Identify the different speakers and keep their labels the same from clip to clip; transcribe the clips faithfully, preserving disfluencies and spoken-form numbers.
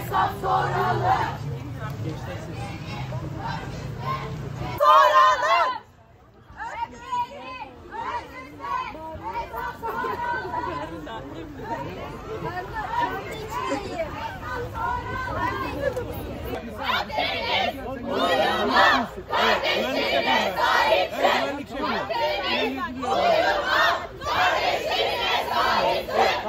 Speaker 1: hesap soralım. Soralım. Ödeyeni özünde hesap soralım. Adeniz, uyuma, kardeşlerine sahip çık. Adeniz, uyuma, kardeşlerine sahip çık.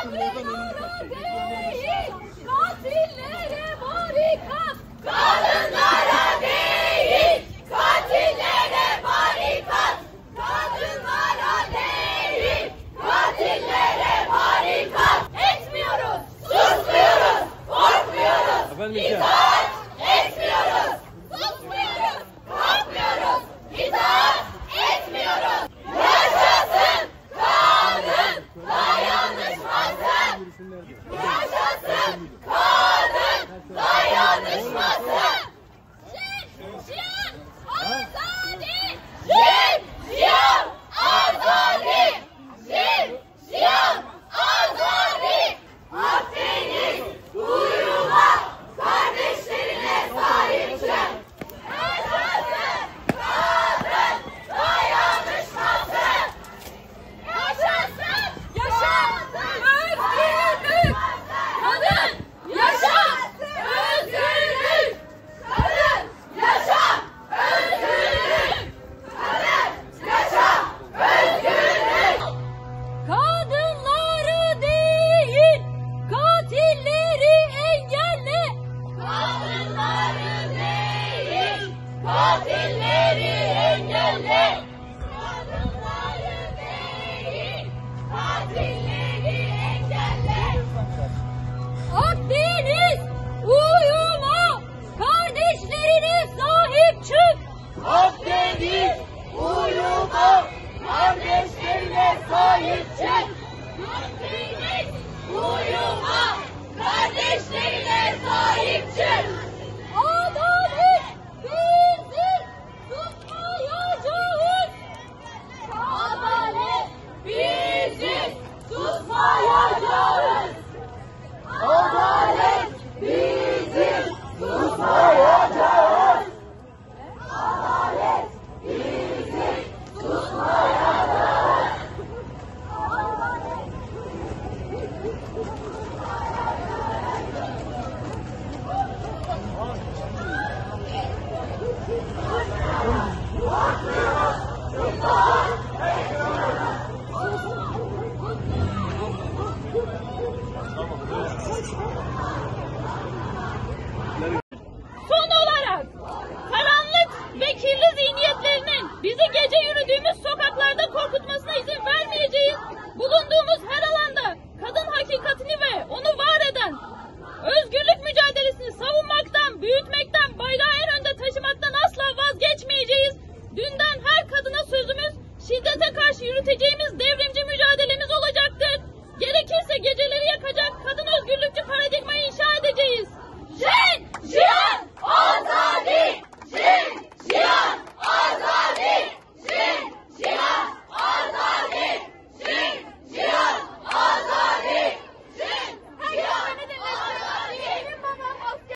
Speaker 1: Katillere barikat. Kadınlara değil, katillere barikat. Kadınlara değil, katillere barikat. Etmiyoruz, susmuyoruz, korkmuyoruz. İtaat etmiyoruz, susmuyoruz, korkmuyoruz. İtaat etmiyoruz. Yaşasın kadın dayanışması. Yaşasın kadın dayanışması. Şin, azadi. Şin, şiyan, azadi. Şin, şiyan, azadi. Akdeniz, uyuma, kardeşlerine sahip çık. Yaşasın kadın dayanışması. Yaşasın, yaşasın özgürlük. Kadın, yaşa özgürlük. Kadın, yaşa özgürlük. Kadın, yaşa özgürlük. Kadınları değil, katilleri engelle. Kadınları değil, katilleri engelle. Kadınları değil, katilleri engelle. Akdeniz, uyuma, kardeşlerine sahip çık. Akdeniz, uyuma, kardeşlerine sahip çık. Akdeniz, uyuma, kardeşlerine sahip çık. Adalet biziz, susmayacağız. Adalet biziz, susmayacağız. Adalet biziz, susmayacağız. Adalet biziz, susmayacağız. Son olarak karanlık ve kirli zihniyetlerinin bizi gece yürüdüğümüz sokaklarda korkutmasına izin vermeyeceğiz. Bulunduğumuz her alanda kadın hakikatini ve onu var eden özgürlük mücadelesini savunmaktan, büyütmekten, bayrağı en önde taşımaktan asla vazgeçmeyeceğiz. Dünden her kadına sözümüz, şiddete karşı yürüteceğimiz devrimci